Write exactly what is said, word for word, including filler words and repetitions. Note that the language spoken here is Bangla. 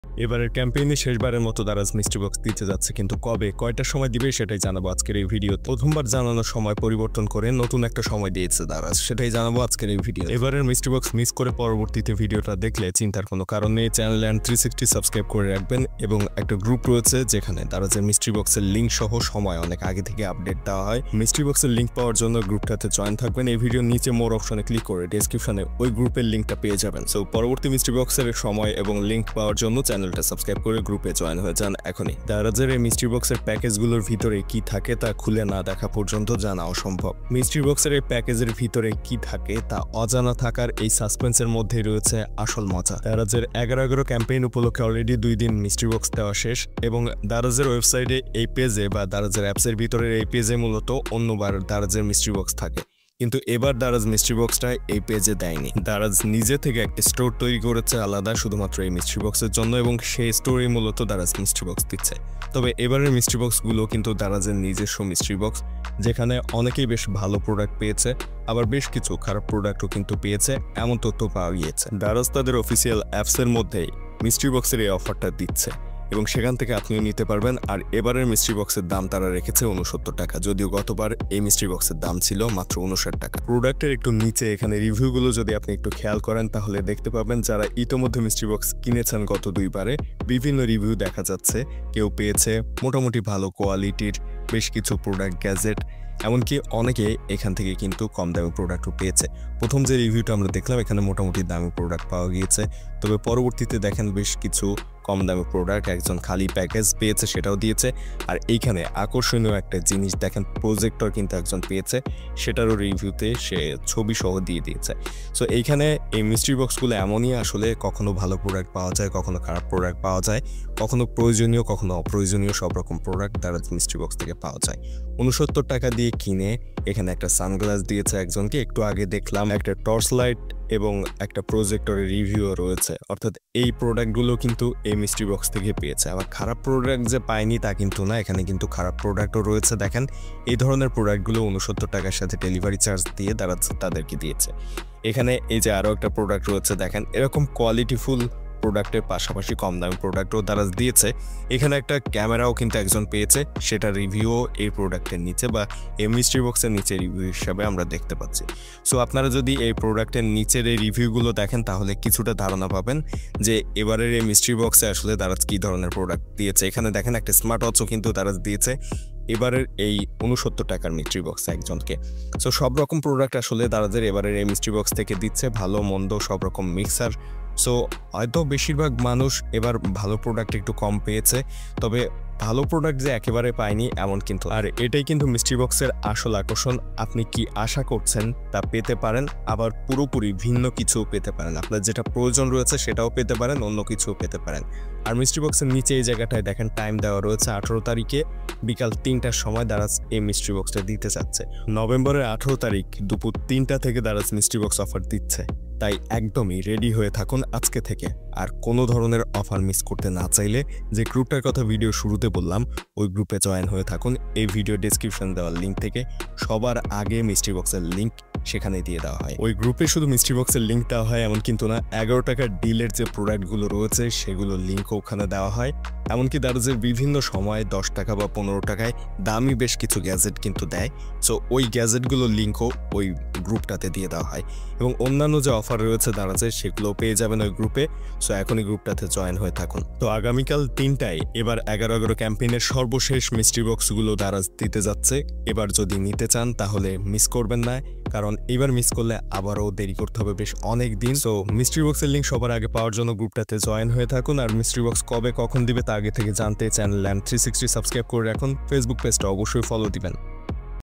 এবারের ক্যাম্পেইনে শেষবারের মতো দারাজ মিস্ট্রি বক্স দিতে যাচ্ছে, কিন্তু কবে কয়টার সময় দিবে সেটাই জানাবো আজকের এই ভিডিও। প্রথমবার জানানোর সময় পরিবর্তন করে নতুন একটা সময় দিয়েছে দারাজ, সেটাই জানাবো আজকের এই ভিডিও। এবারের মিস্ট্রি বক্স মিস করে পরবর্তীতে ভিডিওটা দেখলে চিন্তার কোনো কারণ নেই। Channel and three sixty subscribe করে রাখবেন এবং একটা গ্রুপ রয়েছে যেখানে দারাজের মিস্ট্রি বক্সের লিঙ্ক সহ সময় অনেক আগে থেকে আপডেট দেওয়া হয়। মিস্ট্রি বক্সের লিঙ্ক পাওয়ার জন্য গ্রুপটাতে জয়েন থাকবেন। এই ভিডিওর নিচে মোর অপশনে ক্লিক করে ডেসক্রিপশনে ওই গ্রুপের লিঙ্কটা পেয়ে যাবেন। সো পরবর্তী মিস্ট্রি বক্সের সময় এবং লিঙ্ক পাওয়ার জন্য চ্যানেলটা সাবস্ক্রাইব করে গ্রুপে জয়েন হয়ে যান এখনই। দারাজের এই মিস্ট্রি বক্সের প্যাকেজগুলোর ভিতরে কি থাকে তা খুলে না দেখা পর্যন্ত জানা অসম্ভব। মিস্ট্রি বক্সের এই প্যাকেজের ভিতরে কি থাকে তা অজানা থাকার এই সাসপেন্সের মধ্যেই রয়েছে আসল মজা। দারাজের এগারো এগারো ক্যাম্পেইন উপলক্ষে অলরেডি দুই দিন মিস্ট্রি বক্স দেওয়া শেষ এবং দারাজের ওয়েবসাইটে এই পেজে বা দারাজের অ্যাপসের ভিতরের এই পেজে মূলত অন্যবার দারাজের মিস্ট্রি বক্স থাকে, কিন্তু এবার দারাজ মিস্ট্রি বক্সটা এই পেজে দেয়নি। দারাজ নিজে থেকে একটা স্টোর তৈরি করেছে আলাদা শুধুমাত্র এই মিস্ট্রি বক্সের জন্য এবং সেই স্টোরে মূলত দারাজ মিস্ট্রি বক্স দিচ্ছে। তবে এবারের মিস্ট্রি বক্সগুলো কিন্তু দারাজের নিজস্ব মিস্ট্রি বক্স, যেখানে অনেকেই বেশ ভালো প্রোডাক্ট পেয়েছে, আবার বেশ কিছু খারাপ প্রোডাক্টও কিন্তু পেয়েছে, এমন তথ্য পাওয়া গিয়েছে। দারাজ তাদের অফিসিয়াল অ্যাপসের মধ্যেই মিস্ট্রি বক্সের এই অফারটা দিচ্ছে এবং সেখান থেকে আপনিও নিতে পারবেন। আর এবারের মিস্ট্রি বক্সের দাম তারা রেখেছে উনসত্তর টাকা, যদিও গতবার এই মিস্ট্রি বক্সের দাম ছিল মাত্র উনষাট টাকা। প্রোডাক্টের একটু নিচে এখানে রিভিউগুলো যদি আপনি একটু খেয়াল করেন তাহলে দেখতে পাবেন যারা ইতোমধ্যে মিস্ট্রি বক্স কিনেছেন গত দুইবারে, বিভিন্ন রিভিউ দেখা যাচ্ছে কেউ পেয়েছে মোটামুটি ভালো কোয়ালিটির বেশ কিছু প্রোডাক্ট, গ্যাজেট, এমনকি অনেকে এখান থেকে কিন্তু কম দামি প্রোডাক্টও পেয়েছে। প্রথম যে রিভিউটা আমরা দেখলাম এখানে মোটামুটি দামি প্রোডাক্ট পাওয়া গিয়েছে, তবে পরবর্তীতে দেখেন বেশ কিছু কম দামি প্রোডাক্ট, একজন খালি প্যাকেজ পেয়েছে সেটাও দিয়েছে। আর এইখানে আকর্ষণীয় একটা জিনিস দেখেন, প্রজেক্টর কিন্তু একজন পেয়েছে, সেটারও রিভিউতে সে ছবি সহ দিয়ে দিয়েছে। সো এইখানে এই মিস্ট্রি বক্সগুলো এমনই, আসলে কখনো ভালো প্রোডাক্ট পাওয়া যায়, কখনো খারাপ প্রোডাক্ট পাওয়া যায়, কখনো প্রয়োজনীয় কখনো অপ্রয়োজনীয় সব রকম প্রোডাক্ট তারা মিস্ট্রি বক্স থেকে পাওয়া যায়। উনসত্তর টাকা দিয়ে কিনে এখানে একটা সানগ্লাস দিয়েছে একজনকে, একটু আগে দেখলাম একটা টর্চ লাইট এবং একটা প্রজেক্টরের রিভিউও রয়েছে, অর্থাৎ এই প্রোডাক্টগুলো কিন্তু এই মিস্ট্রি বক্স থেকে পেয়েছে। আবার খারাপ প্রোডাক্ট যে পায়নি তা কিন্তু না, এখানে কিন্তু খারাপ প্রোডাক্টও রয়েছে। দেখেন এই ধরনের প্রোডাক্টগুলো উনসত্তর টাকার সাথে ডেলিভারি চার্জ দিয়ে তারা তাদেরকে দিয়েছে। এখানে এই যে আরও একটা প্রোডাক্ট রয়েছে দেখেন, এরকম কোয়ালিটিফুল প্রোডাক্টের পাশাপাশি কম দামি প্রোডাক্টও দারাজ দিয়েছে। এখানে একটা ক্যামেরাও কিন্তু একজন পেয়েছে, সেটা রিভিউও এই প্রোডাক্টের নিচে বা এই মিস্ট্রি বক্সের নিচে রিভিউ হিসাবে আমরা দেখতে পাচ্ছি। সো আপনারা যদি এই প্রোডাক্টের নিচের এই রিভিউগুলো দেখেন তাহলে কিছুটা ধারণা পাবেন যে এবারের এই মিস্ট্রি বক্সে আসলে দারাজ কী ধরনের প্রোডাক্ট দিয়েছে। এখানে দেখেন একটা স্মার্ট ওয়াচও কিন্তু দারাজ দিয়েছে এবারের এই উনসত্তর টাকার মিস্ট্রি বক্স একজনকে। সো সব রকম প্রোডাক্ট আসলে দারাজের এবারের এই মিস্ট্রি বক্স থেকে দিচ্ছে, ভালো মন্দ সব রকম মিক্সার। সো হয়তো বেশিরভাগ মানুষ এবার ভালো প্রোডাক্ট একটু কম পেয়েছে, তবে ভালো প্রোডাক্ট যে একেবারে পায়নি এমন কিন্তু। আর এটাই কিন্তু মিস্ট্রি বক্সের আসল আকর্ষণ, আপনি কি আশা করছেন তা পেতে পারেন, আবার পুরোপুরি ভিন্ন কিছু পেতে পারেন। আপনার যেটা প্রয়োজন রয়েছে সেটাও পেতে পারেন, অন্য কিছুও পেতে পারেন। আর মিস্ট্রি বক্সের নিচে এই জায়গাটায় দেখেন টাইম দেওয়া রয়েছে আঠারো তারিখে বিকাল তিনটার সময় দারাজ এই মিস্ট্রি বক্সটা দিতে চাচ্ছে। নভেম্বরের আঠারো তারিখ দুপুর তিনটা থেকে দারাজ মিস্ট্রি বক্স অফার দিচ্ছে, তাই একদমই রেডি হয়ে থাকুন আজকে থেকে। আর কোনো ধরনের অফার মিস করতে না চাইলে যে গ্রুপটার কথা ভিডিও শুরুতে বললাম ওই গ্রুপে জয়েন হয়ে থাকুন। এই ভিডিও ডেসক্রিপশন দেওয়ার লিঙ্ক থেকে সবার আগে মিস্ট্রি বক্সের লিঙ্ক সেখানে দিয়ে দেওয়া হয়। ওই গ্রুপে শুধু মিস্ট্রি বক্সের লিঙ্ক দেওয়া হয় এমন কিন্তু না, এগারো টাকার ডিলের যে প্রোডাক্টগুলো রয়েছে সেগুলোর লিঙ্কও ওখানে দেওয়া হয়। এমনকি দারাজের বিভিন্ন সময় দশ টাকা বা পনেরো টাকায় দামি বেশ কিছু গ্যাজেট কিন্তু দেয়। সো ওই গ্যাজেটগুলোর লিঙ্কও ওই গ্রুপটাতে দিয়ে দেওয়া হয় এবং অন্যান্য যে অফার রয়েছে দারাজের সেগুলোও পেয়ে যাবেন ওই গ্রুপে। সো এখনই গ্রুপটাতে জয়েন হয়ে থাকুন। তো আগামীকাল তিনটায় এবার এগারো এগারো ক্যাম্পেইনের সর্বশেষ মিস্ট্রি বক্সগুলো দারাজ দিতে যাচ্ছে। এবার যদি নিতে চান তাহলে মিস করবেন না, কারণ এবার মিস করলে আবারও দেরি করতে হবে বেশ অনেক দিন। সো মিস্ট্রি বক্সের লিঙ্ক সবার আগে পাওয়ার জন্য গ্রুপটাতে জয়েন হয়ে থাকুন। আর মিস্ট্রি বক্স কবে কখন দিবে তা আগে থেকে জানতে channel and three sixty subscribe করে রাখুন। ফেসবুক পেজটা অবশ্যই ফলো দিবেন।